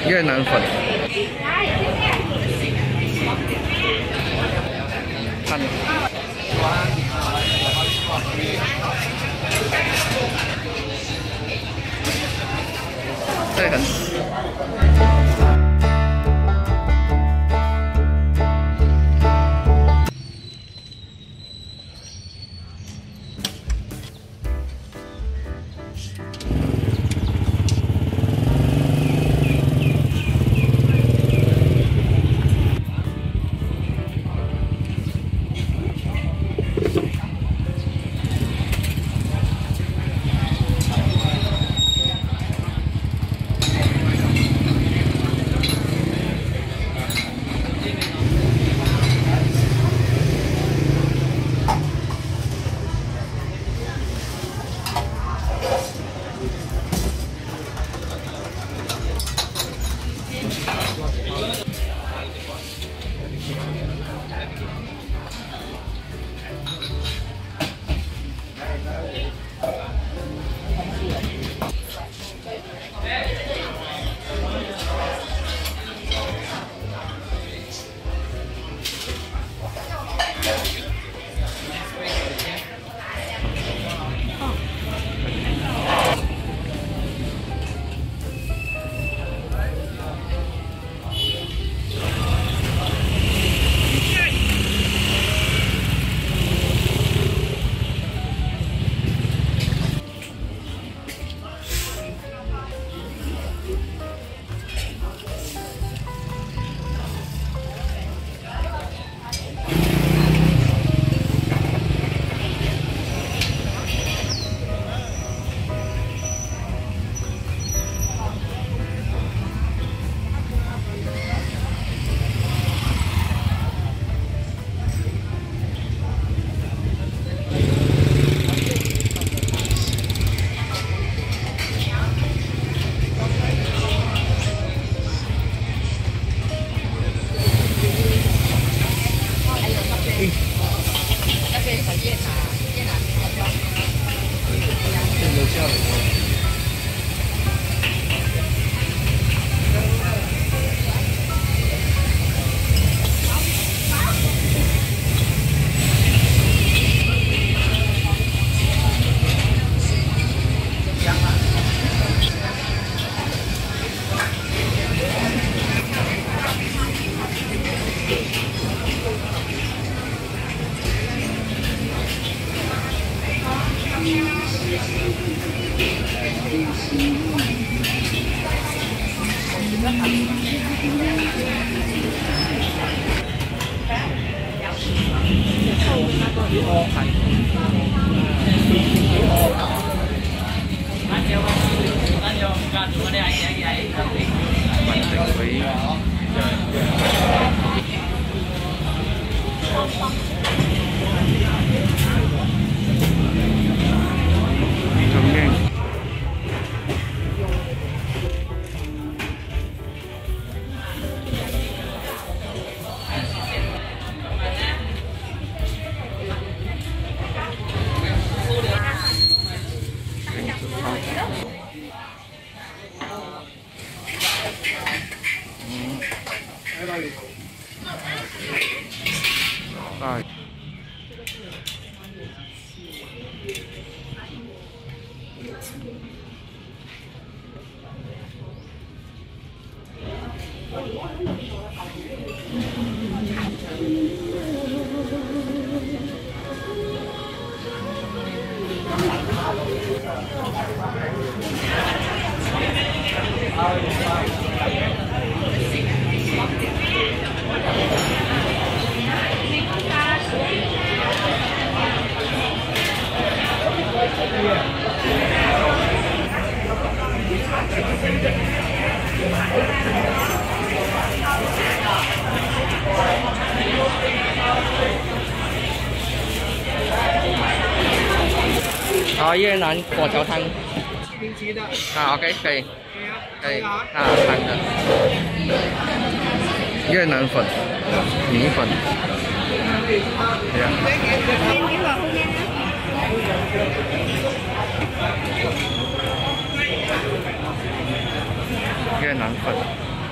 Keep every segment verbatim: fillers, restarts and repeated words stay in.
越南粉，看，这很。 Rồi. Ở越南果条汤。 冰淇的。 啊 ，OK， 可以，可以，啊，汤的。越南粉，米粉。对呀。越南粉。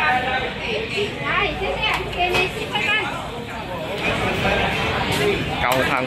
来，谢谢，给你十块半。 高汤。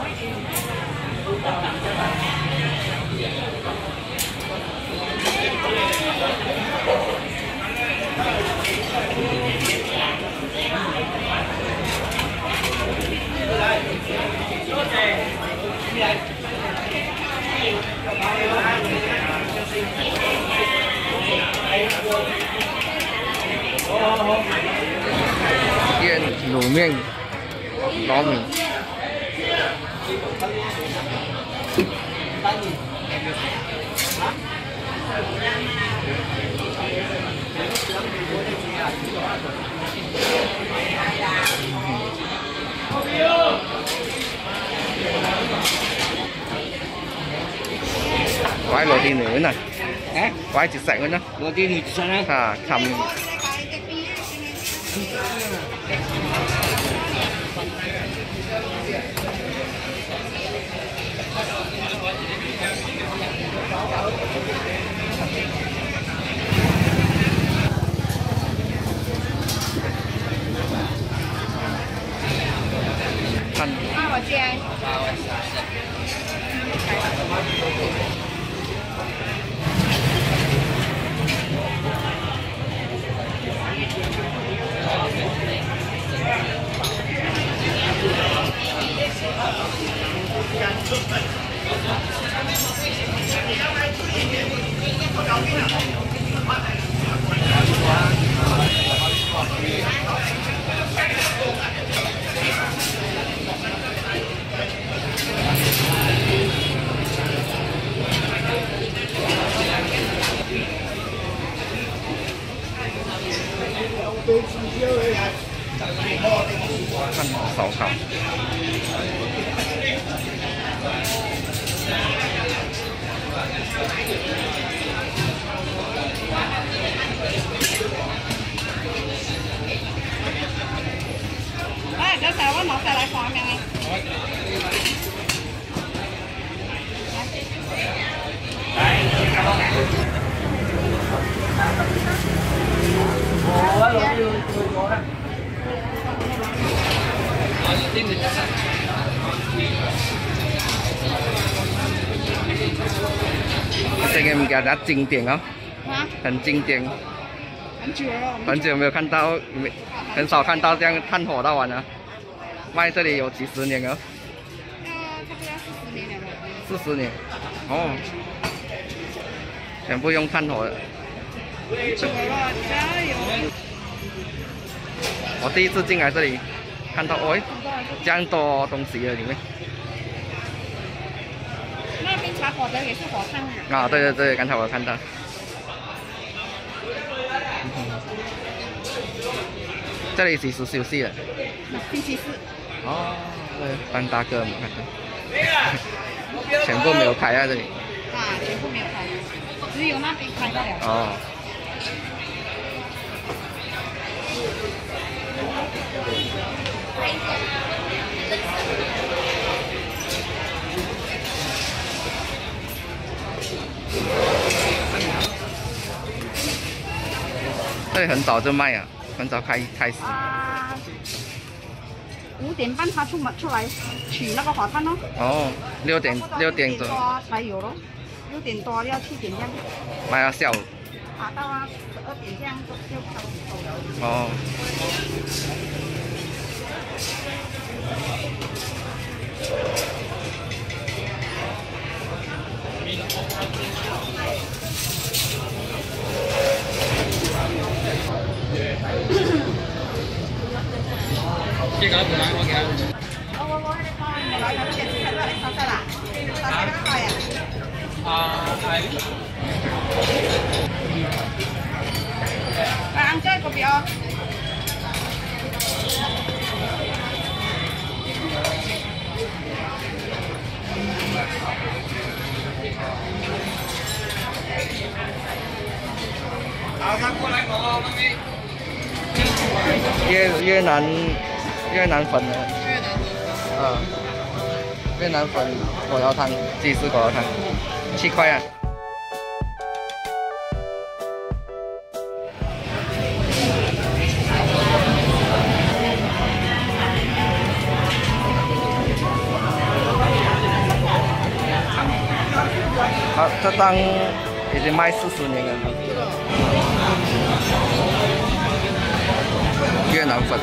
燕卤面、糯米。quái roti nữa này, quái chỉ sạch nữa, roti thì sạch á, à thầm thanh. 我接。 thanh sáu khẩu. Ê, cái xào nó xào lại khoan này. 这个应该它经典哦， 啊？ 很经典。 很久了。 很久没有看到，没很少看到这样炭火大碗了。卖这里有几十年了。 呃，差不多四十年了吧。 四十年。哦。全部用炭火的。 久了，加油！ 我第一次进来这里，看到哦，这样多东西了里面。 那边茶火的也是火炭的。 啊，对对对，刚才我有看到。这里几时休息了？ 星期四。 哦，对，班大哥没看到，全部没有开啊这里。 啊，全部没有开，只有那边开了。 哦。这里很早就卖啊，很早开开始。 啊，五点半他出门出来取那个火炭咯。 哦，六点六点多才有咯，六点多要七点这样。 卖到下午。 啊，到啊十二点这样就就收收了。 哦。 这个不难，我给他。 我我我那个我来这边吃了，你烧菜啦？烧菜那个菜呀？ 啊，係。 来，按这个表。 好，他过来我那边。 越越南越南粉的， 越南啊，越南粉火药汤，鸡丝火药汤，七块啊。 这档已经卖四十年了。越南粉。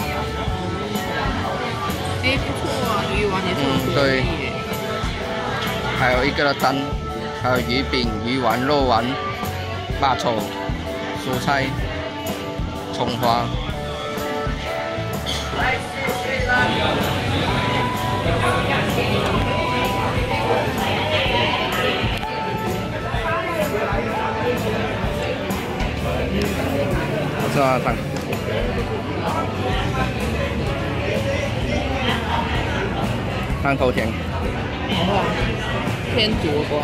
哎，不错啊，鱼丸也是。 嗯，对。还有一个的蛋，还有鱼饼、鱼丸、肉丸、辣炒、蔬菜、葱花。是啊，蛋。汤口甜。 哇，天竺瓜。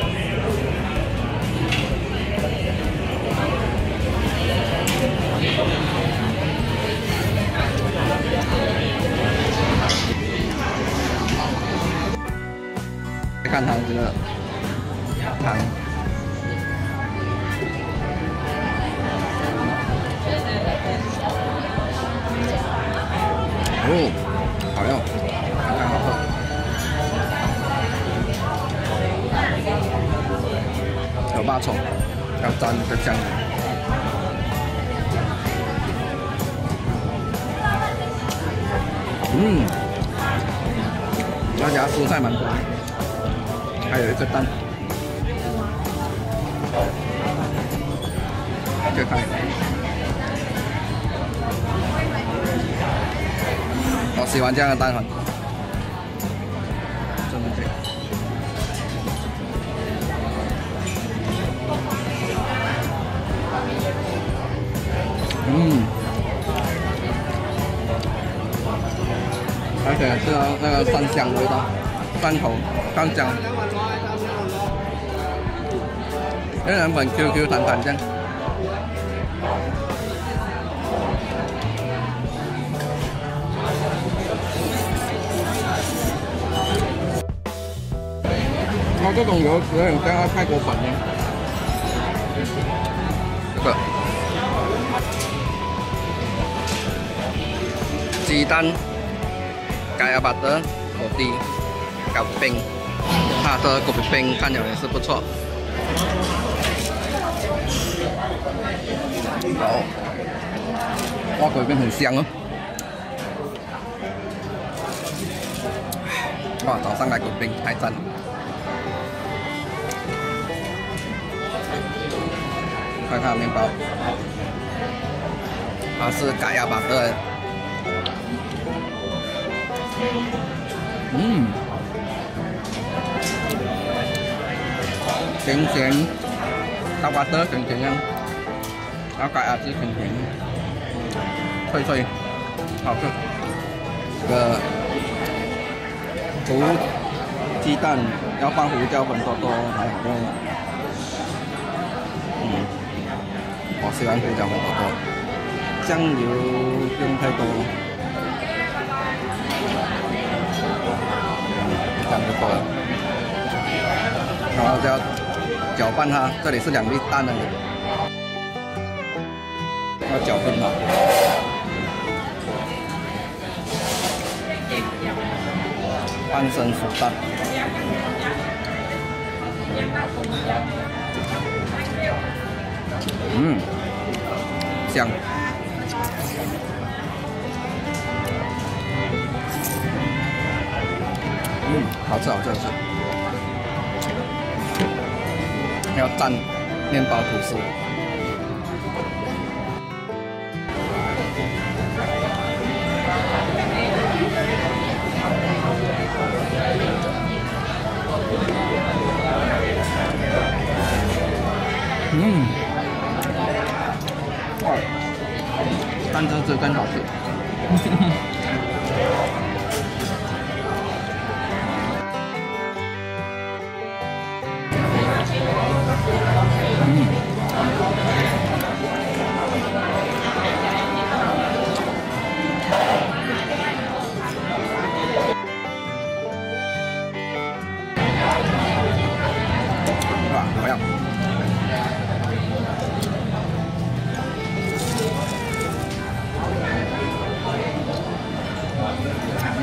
看它这个汤。哦，好用，看看好喝。有八葱，要沾这个酱油。嗯，那家蔬菜蛮多，还有一个蛋，这看。我喜欢这样的蛋粉，真的对。嗯，而且是那个蒜香味道，蒜头刚香，越南粉 Q Q 弹弹这样。它这种油有点像泰国粉呢。这个鸡蛋、gaya butter、果滴、狗冰，它的果冰看起来也是不错。好，哇，果冰很香哦。哇，早上来果冰太赞了。看看面包，它是gaya butter。嗯，咸咸，大巴特咸咸样，然后gaya是甜甜，脆脆，好吃。这个胡鸡蛋要放胡椒粉多多才好用。嗯，我喜欢胡椒粉多多，酱油不用太多。这样就够了，然后就要搅拌它。这里是两粒蛋的，要搅拌它。半生熟蛋，嗯，香。嗯，好吃好吃好吃。要蘸面包吐司。嗯，哇，蛋汁汁更好吃。哇，好样！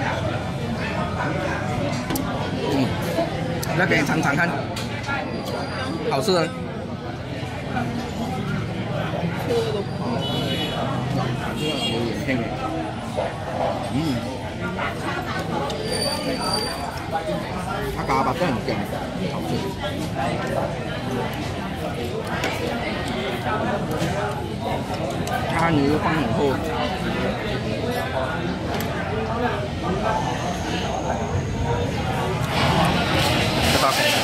嗯，再给你尝尝看。 好吃的。有点偏美。嗯，它嘎巴真係唔勁，好吃。蝦魚放很厚。十八塊。